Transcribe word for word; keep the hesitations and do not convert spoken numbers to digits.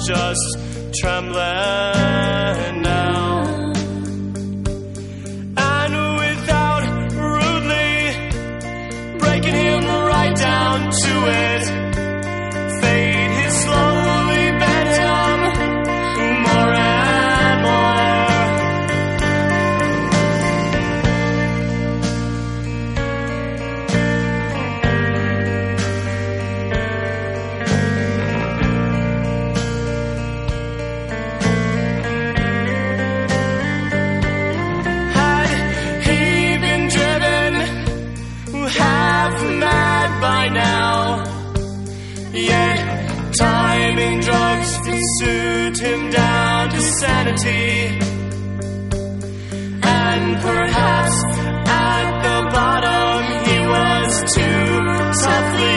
just trembling now. And without rudely breaking him right down to it, fate has slowly bent him more and more. Had he been driven half mad by now, yet time and drugs could soothe him down to sanity, and perhaps at the bottom he was too toughly